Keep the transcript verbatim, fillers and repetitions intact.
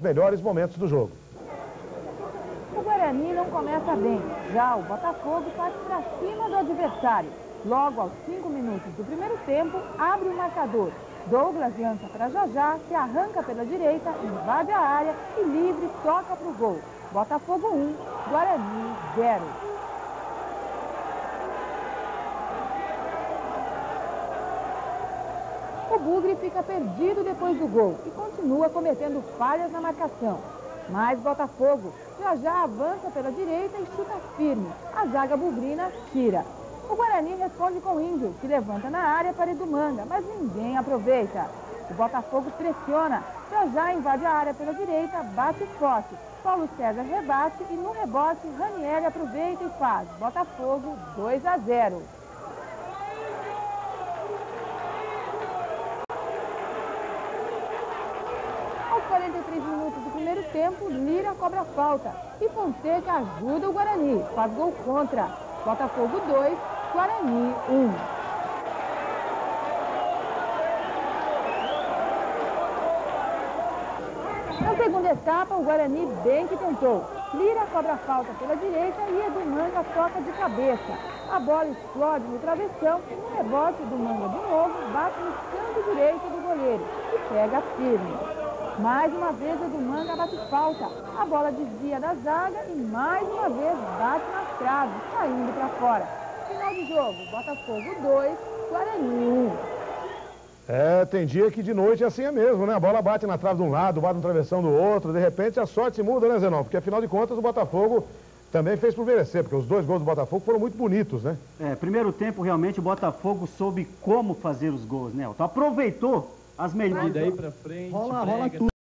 melhores momentos do jogo. O Guarani não começa bem, já o Botafogo parte para cima do adversário. Logo aos cinco minutos do primeiro tempo, abre o marcador. Douglas lança para Jajá, que arranca pela direita, invade a área e livre toca para o gol. Botafogo um, Guarani zero. O Bugre fica perdido depois do gol e continua cometendo falhas na marcação. Mas Botafogo já já avança pela direita e chuta firme. A zaga bugrina tira. O Guarani responde com o Índio, que levanta na área para Edumanga, mas ninguém aproveita. O Botafogo pressiona. Já já invade a área pela direita, bate forte. Paulo César rebate e no rebote Ranieri aproveita e faz. Botafogo dois a zero. Aos quarenta e três minutos do primeiro tempo, Lira cobra falta e Fonseca ajuda o Guarani, faz gol contra. Botafogo dois, Guarani um. Na segunda etapa, o Guarani bem que tentou. Lira cobra falta pela direita e Edumanga toca de cabeça. A bola explode no travessão e no rebote Edumanga de novo bate no canto direito do goleiro e pega firme. Mais uma vez, Edumanga bate falta. A bola desvia da zaga e mais uma vez bate nas traves, saindo para fora. Final de jogo, Botafogo dois, Guarani um. É, tem dia que de noite é assim é mesmo, né? A bola bate na trave de um lado, bate no travessão do outro. De repente a sorte se muda, né, Zenon? Porque afinal de contas o Botafogo também fez por merecer, porque os dois gols do Botafogo foram muito bonitos, né? É, primeiro tempo realmente o Botafogo soube como fazer os gols, né? Então aproveitou as melhores. E daí pra frente, rola, rola tudo.